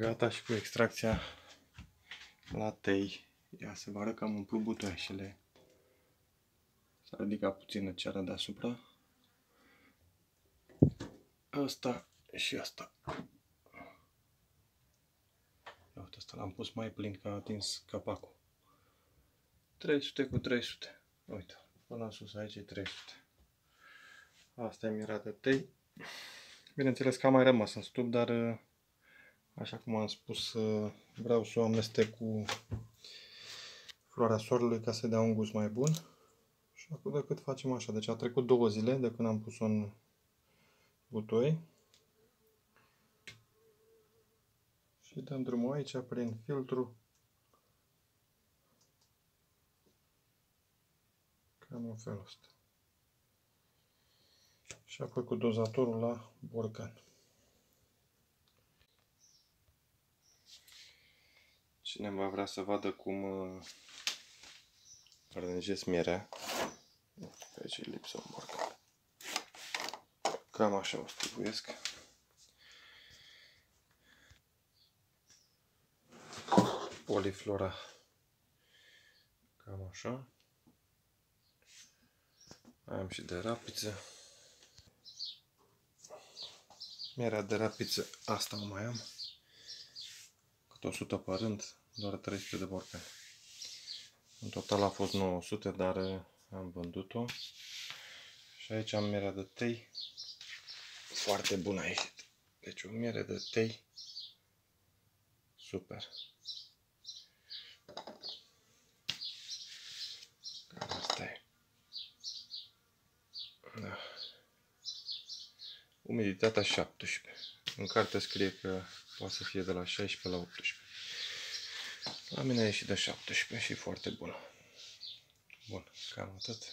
Gata și cu extracția latei. Ia să vă arăt că am umplut butoaișele. S-a ridicat puțin ceara deasupra. Asta și asta. Uite, asta l-am pus mai plin că a atins capacul. 300 cu 300. Uite, până sus aici e 300. Asta e mirea de tei. Bineînțeles că a mai rămas în stup, dar așa cum am spus, vreau să o amestec cu floarea soarelui ca să dea un gust mai bun. Și acum decât facem așa. Deci a trecut 2 zile de când am pus-o în butoi. Și dăm drumul aici prin filtru. Cam în felul ăsta. Și apoi cu dozatorul la borcan. Cineva vrea să vadă cum aranjez mierea. Pe aici e lipsă un borcan. Cam așa o stribuiesc. Poliflora. Cam așa. Mai am și de rapiță. Mierea de rapiță, asta o mai am. Cât 100 pe rând, doar 300 de borcani. În total a fost 900, dar am vândut-o. Și aici am mierea de tei. Foarte bună a ieșit. Deci o miere de tei super. Cam asta e. Da. Umiditatea 17. În carte scrie că poate să fie de la 16 la 18. La mine a ieșit de 17 și foarte bună. Bun, cam atât.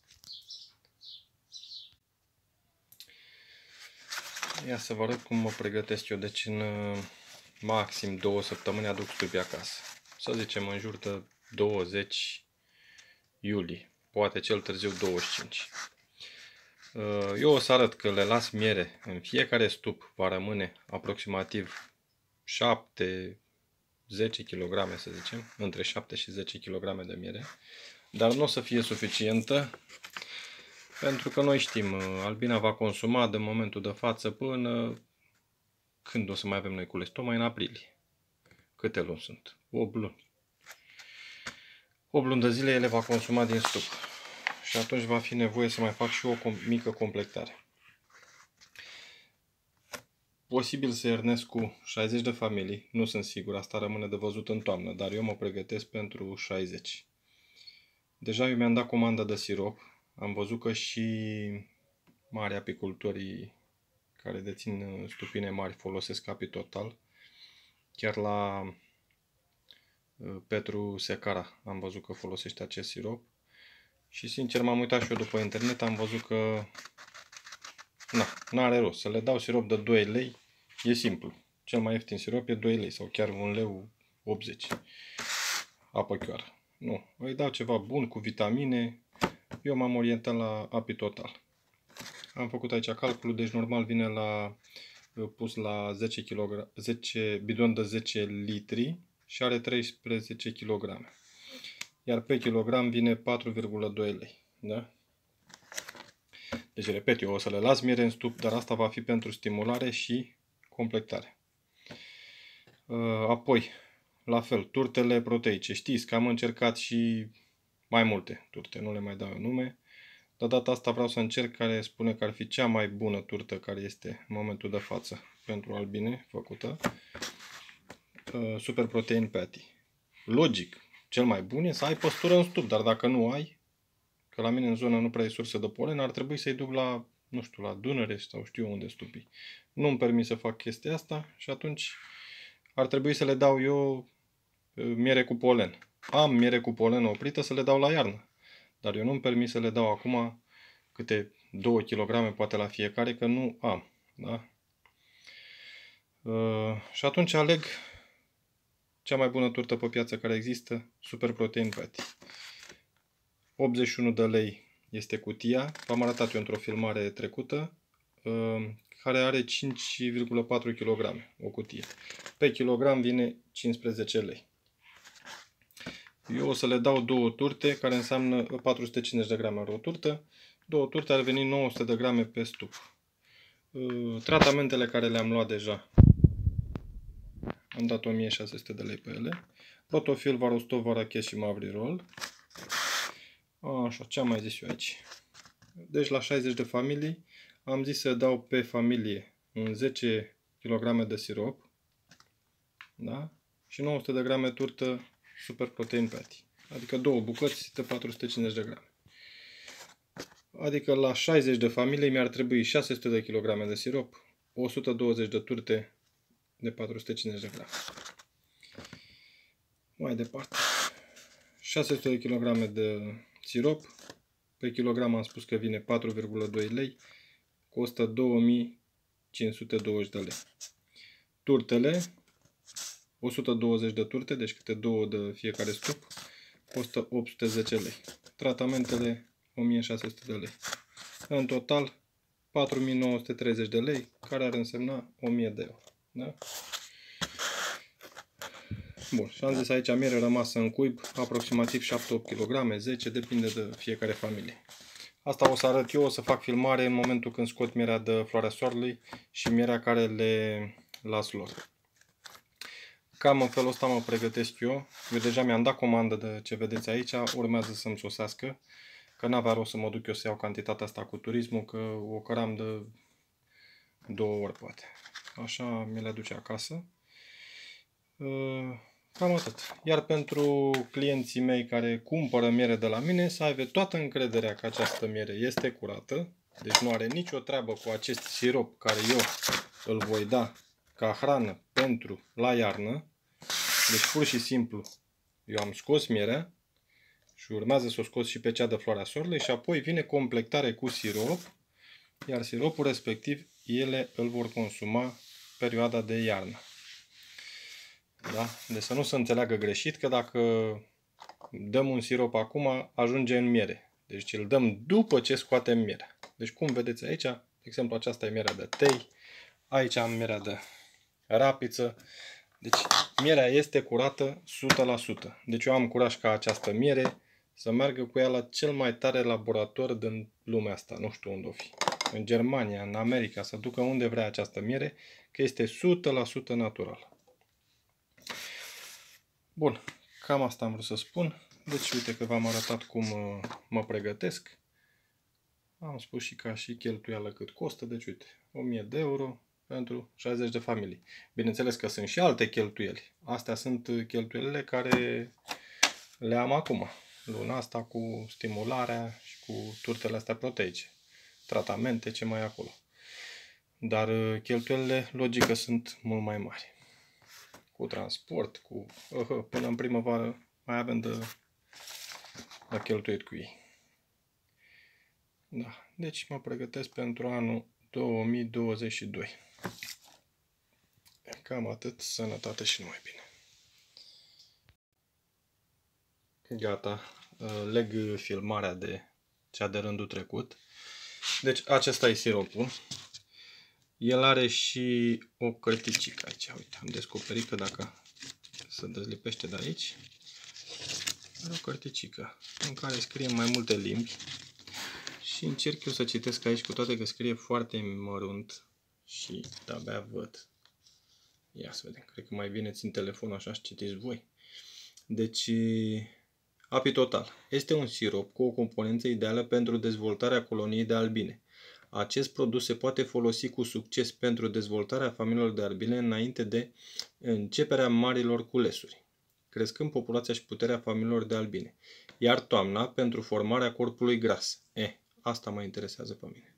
Ia să vă arăt cum mă pregătesc eu. Deci în maxim 2 săptămâni aduc stupii acasă. Să zicem în jur de 20 iulie. Poate cel târziu 25. Eu o să arăt că le las miere în fiecare stup. Va rămâne aproximativ 7-10 kg, să zicem. Între 7 și 10 kg de miere. Dar nu o să fie suficientă. Pentru că noi știm, albina va consuma de momentul de față până când o să mai avem noi cules? Tocmai în aprilie. Câte luni sunt? 8 luni. 8 luni de zile ele va consuma din stup. Și atunci va fi nevoie să mai fac și o mică completare. Posibil să iernesc cu 60 de familii. Nu sunt sigur, asta rămâne de văzut în toamnă. Dar eu mă pregătesc pentru 60. Deja eu mi-am dat comandă de sirop. Am văzut că și mari apicultorii care dețin stupine mari folosesc Apitotal. Chiar la Petru Secara am văzut că folosește acest sirop. Și sincer m-am uitat și eu după internet, am văzut că n-are rost. Să le dau sirop de 2 lei, e simplu. Cel mai ieftin sirop e 2 lei sau chiar 1 leu 80. Apă chioară. Nu, îi dau ceva bun cu vitamine. Eu m-am orientat la Apitotal. Am făcut aici calculul, deci normal vine la pus la 10 bidon de 10 litri și are 13 kg. Iar pe kilogram vine 4,2 lei. Da? Deci, repet, eu o să le las miere în stup, dar asta va fi pentru stimulare și completare. Apoi, la fel, turtele proteice. Știți că am încercat și mai multe turte, nu le mai dau eu nume. De data asta vreau să încerc care spune că ar fi cea mai bună turtă care este în momentul de față pentru albine făcută. Super Protein Patty. Logic, cel mai bun e să ai păstură în stup, dar dacă nu ai, că la mine în zonă nu prea e sursă de polen, ar trebui să-i duc la, nu știu, la Dunăre sau știu unde stupii. Nu-mi permit să fac chestia asta și atunci ar trebui să le dau eu miere cu polen. Am miere cu polen oprită să le dau la iarnă. Dar eu nu-mi permit să le dau acum câte 2 kg poate la fiecare, că nu am. Da? Și atunci aleg cea mai bună turtă pe piață care există, Super Protein Patty. 81 de lei este cutia. V-am arătat eu într-o filmare trecută care are 5,4 kg, o cutie. Pe kilogram vine 15 lei. Eu o să le dau 2 turte, care înseamnă 450 de grame o turtă. 2 turte ar veni 900 de grame pe stup. Tratamentele care le-am luat deja, am dat 1600 de lei pe ele. Protofil, Varostov, Varachet și Mavrirol. Așa, ce am mai zis eu aici? Deci la 60 de familii am zis să dau pe familie un 10 kg de sirop, da? Și 900 de grame turtă Super Protein Patty. Adică 2 bucăți de 450 de grame. Adică la 60 de familii mi-ar trebui 600 de kg de sirop, 120 de turte de 450 de grame. Mai departe, 600 de kg de sirop, pe kilogram am spus că vine 4,2 lei, costă 2520 de lei. Turtele, 120 de turte, deci câte 2 de fiecare stup, costă 810 lei. Tratamentele, 1600 de lei. În total, 4930 de lei, care ar însemna 1000 de euro. Da? Bun, și am zis aici miere rămasă în cuib, aproximativ 7-8 kg, 10, depinde de fiecare familie. Asta o să arăt eu, o să fac filmare în momentul când scot mierea de floarea soarelui și mierea care le las lor. Cam în felul ăsta mă pregătesc eu. Eu deja mi-am dat comandă de ce vedeți aici, urmează să-mi sosească, că n-avea rost să mă duc eu să iau cantitatea asta cu turismul, că o căram de 2 ori poate. Așa mi le aduce acasă. Cam atât. Iar pentru clienții mei care cumpără miere de la mine, să aibă toată încrederea că această miere este curată, deci nu are nicio treabă cu acest sirop care eu îl voi da ca hrană pentru la iarnă. Deci pur și simplu eu am scos mierea și urmează să o scot și pe cea de floarea soarelui și apoi vine completare cu sirop, iar siropul respectiv ele îl vor consuma perioada de iarnă. Da? Deci să nu se înțeleagă greșit că dacă dăm un sirop acum, ajunge în miere. Deci îl dăm după ce scoatem mierea. Deci cum vedeți aici, de exemplu aceasta e mierea de tei, aici am mierea de rapiță. Deci mierea este curată 100%. Deci eu am curaj ca această miere să meargă cu ea la cel mai tare laborator din lumea asta. Nu știu unde o fi. În Germania, în America, să ducă unde vrea această miere, că este 100% naturală. Bun, cam asta am vrut să spun. Deci uite că v-am arătat cum mă pregătesc. Am spus și ca și cheltuială cât costă. Deci uite, 1000 de euro pentru 60 de familii. Bineînțeles că sunt și alte cheltuieli. Astea sunt cheltuielile care le am acum. Luna asta cu stimularea și cu turtele astea proteice. Tratamente, ce mai e acolo. Dar cheltuielile, logică, sunt mult mai mari. Cu transport, cu... până în primăvară mai avem de cheltuit cu ei. Da, deci mă pregătesc pentru anul 2022. Cam atât, sănătate și numai bine. Gata, leg filmarea de cea de rândul trecut. Deci acesta e siropul. El are și o cărticică aici. Uite, am descoperit că dacă se dezlipește de aici, are o cărticică în care scrie mai multe limbi. Și încerc eu să citesc aici, cu toate că scrie foarte mărunt și de-abia văd. Ia să vedem, cred că mai bine țin telefonul așa și citiți voi. Deci, Apitotal este un sirop cu o componență ideală pentru dezvoltarea coloniei de albine. Acest produs se poate folosi cu succes pentru dezvoltarea familiilor de albine înainte de începerea marilor culesuri, crescând populația și puterea familiilor de albine. Iar toamna pentru formarea corpului gras. Asta mă interesează pe mine.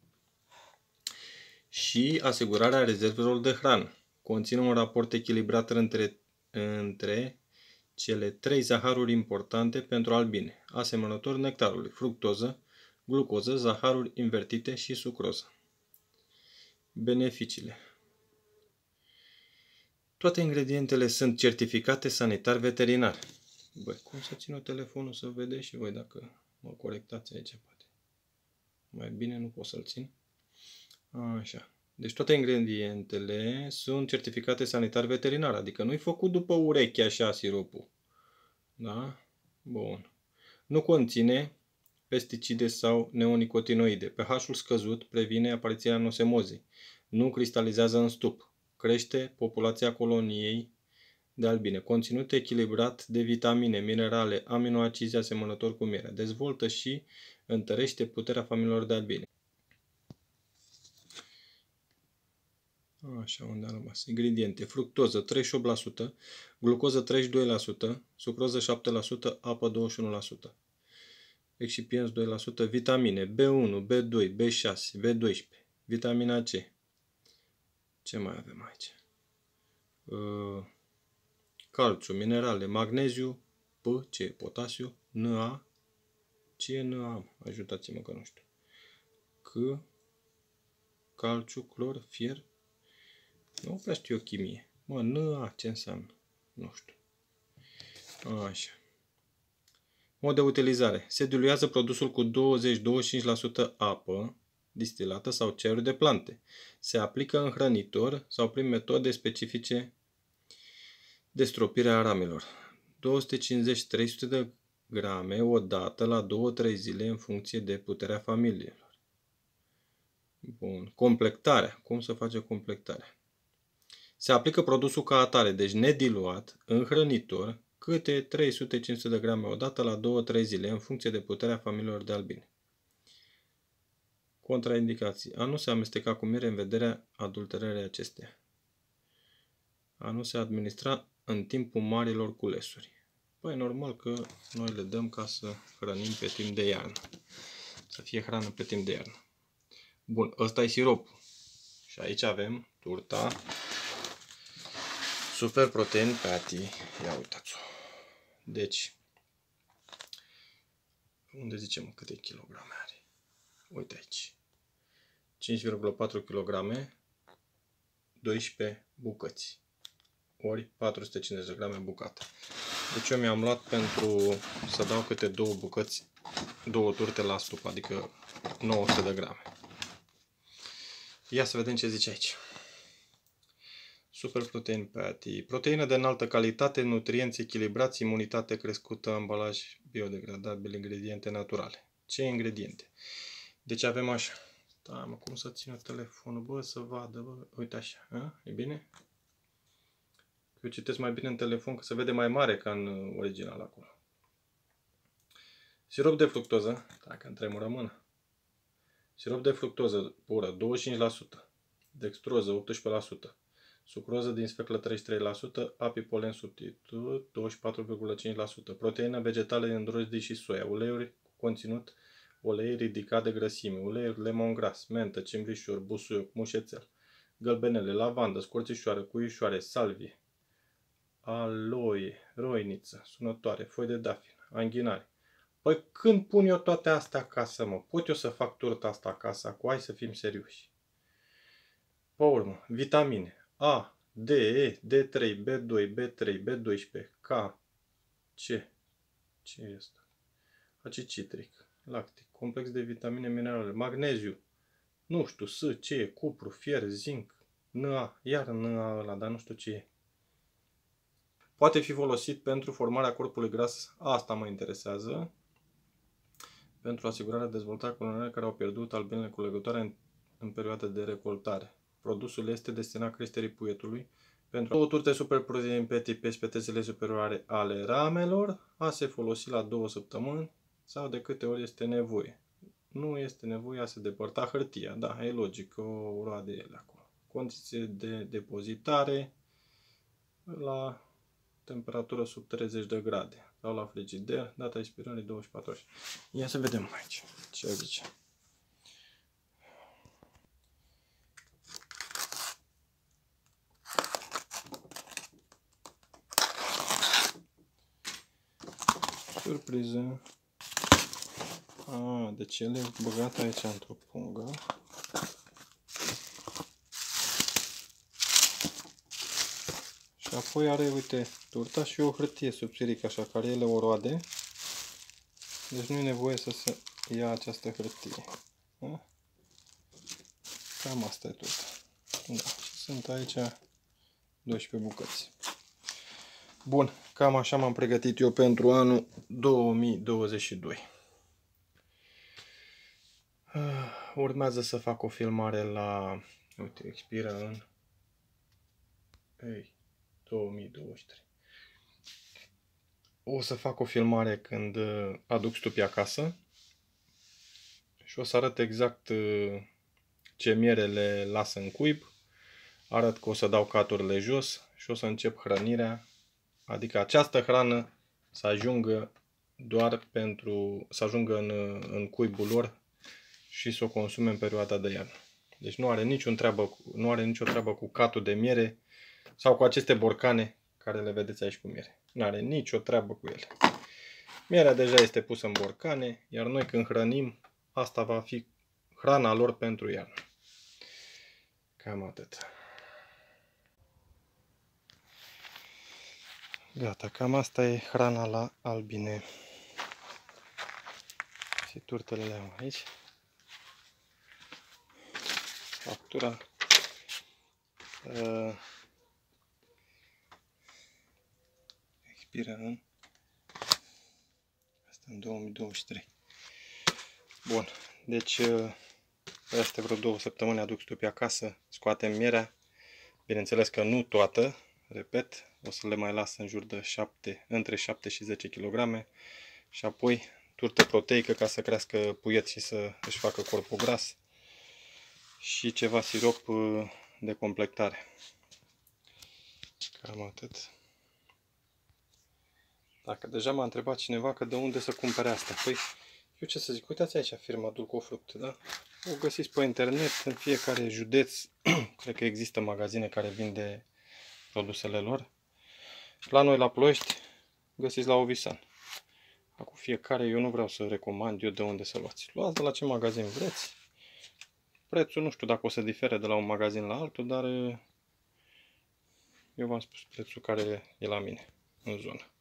Și asigurarea rezervelor de hrană. Conține un raport echilibrat între cele 3 zaharuri importante pentru albine, asemănător nectarului, fructoză, glucoză, zaharuri invertite și sucroză. Beneficiile. Toate ingredientele sunt certificate sanitar-veterinar. Băi, cum să țin telefonul să vedeți și voi dacă mă corectați aici, poate. Mai bine nu pot să-l țin. Așa. Deci toate ingredientele sunt certificate sanitar-veterinar, adică nu-i făcut după ureche așa siropul. Da? Bun. Nu conține pesticide sau neonicotinoide. pH-ul scăzut previne apariția anosemozei. Nu cristalizează în stup. Crește populația coloniei de albine. Conținut echilibrat de vitamine, minerale, aminoacizi asemănători cu mierea. Dezvoltă și întărește puterea familiilor de albine. Așa, unde a rămas? Ingrediente. Fructoză 38%, glucoză 32%, sucroză 7%, apă 21%. Excipienți 2%, vitamine B1, B2, B6, B12, vitamina C. Ce mai avem aici? Calciu, minerale, magneziu, C, potasiu, Na. Ce e Na? Ajutați-mă că nu știu. C, calciu, clor, fier. Nu prea știu eu chimie. Mă, Na, ce înseamnă? Nu știu. Așa. Mod de utilizare. Se diluează produsul cu 20-25% apă distilată sau ceruri de plante. Se aplică în hrănitor sau prin metode specifice de stropire a ramelor. 250-300 de grame o dată la 2-3 zile în funcție de puterea familiilor. Bun. Complectarea. Cum se face complectarea? Se aplică produsul ca atare, deci nediluat, în hrănitor, câte 300-500 de grame o dată la 2-3 zile, în funcție de puterea familiilor de albine. Contraindicații. A nu se amesteca cu miere în vederea adulterării acesteia. A nu se administra în timpul marilor culesuri. Păi normal că noi le dăm ca să hrănim pe timp de iarnă. Să fie hrană pe timp de iarnă. Bun, ăsta e siropul. Și aici avem turta Super Protein Patty. Ia uitați-o. Deci, unde zicem câte kilograme are? Uite aici. 5,4 kg, 12 bucăți. Ori 450 de grame bucată. Deci eu mi-am luat pentru să dau câte 2 bucăți, 2 turte la stup, adică 900 de grame. Ia să vedem ce zice aici. Super Protein Patty. Proteină de înaltă calitate, nutrienți echilibrați, imunitate crescută, ambalaj biodegradabil, ingrediente naturale. Ce ingrediente? Deci avem așa. Da, mă, cum să țină telefonul, bă, să vadă, bă. Uite așa, a? E bine? Eu citesc mai bine în telefon, că se vede mai mare ca în original acolo. Sirop de fructoză, dacă îmi tremură mâna. Sirop de fructoză pură, 25%. Dextroză, 18%. Sucroză din sfeclă, 33%. Apipolen substitut, 24,5%. Proteină vegetală din drojdii și soia. Uleiuri cu conținut ulei ridicat de grăsime. Uleiuri lemongras, mentă, cimbrișor, busuioc, mușețel. Gălbenele, lavandă, scorțișoară, cuișoare, salvie. Aloe, roiniță, sunătoare, foi de dafin, anghinare. Păi când pun eu toate astea acasă, mă? Pot eu să fac turta asta acasă? Cu hai să fim serioși. Pe urmă, vitamine A, D, E, D3, B2, B3, B12, K, C. Ce e asta? Acid citric, lactic, complex de vitamine, minerale, magneziu, nu știu, S, C, cupru, fier, zinc, Na, iar Na ăla, dar nu știu ce e. Poate fi folosit pentru formarea corpului gras, asta mă interesează, pentru asigurarea dezvoltării coloniilor care au pierdut albinele culegătoare în perioada de recoltare. Produsul este destinat creșterii puietului pentru 2 turte Super Protein Patty pe spetezele superioare ale ramelor, a se folosi la 2 săptămâni sau de câte ori este nevoie. Nu este nevoie a se depărta hârtia, da, e logic, o roade ele acolo. Condiții de depozitare la temperatură sub 30 de grade sau la frigider, data expirării 24 ore. Ia să vedem aici ce zice. Surpriză. Deci el e băgat aici într-o pungă. Și apoi are, uite, turta și o hârtie subțirică așa, care ele o roade. Deci nu e nevoie să se ia această hârtie. Da? Cam asta e turta. Da, sunt aici 12 bucăți. Bun, cam așa m-am pregătit eu pentru anul 2022. Urmează să fac o filmare la... Uite, expiră în... 2023. O să fac o filmare când aduc stupii acasă și o să arăt exact ce miere le las în cuib. Arăt că o să dau caturile jos și o să încep hrănirea. Adică această hrană să ajungă doar să ajungă în cuibul lor și să o consume în perioada de iarnă. Deci nu are nicio treabă cu catul de miere sau cu aceste borcane care le vedeți aici cu miere. Nu are nicio treabă cu ele. Mierea deja este pusă în borcane, iar noi când hrănim, asta va fi hrana lor pentru iarnă. Cam atât. Gata, cam asta e hrana la albine. Și turtele le am aici. Factura. Expiră în 2023. Bun, deci peste vreo 2 săptămâni aduc stupii acasă, scoatem mierea. Bineînțeles că nu toată, repet, o să le mai las în jur de între 7 și 10 kg și apoi turtă proteică ca să crească puieți și să își facă corpul gras și ceva sirop de complectare. Cam atât. Dacă deja m-a întrebat cineva că de unde să cumpere asta, păi eu ce să zic, uitați aici firma Dulcofruct, da? O găsiți pe internet, în fiecare județ, cred că există magazine care vinde produsele lor. La noi la Ploiești găsiți la Ovisan. Acum fiecare, eu nu vreau să recomand eu de unde să luați. Luați de la ce magazin vreți. Prețul nu știu dacă o să difere de la un magazin la altul, dar eu v-am spus prețul care e la mine în zonă.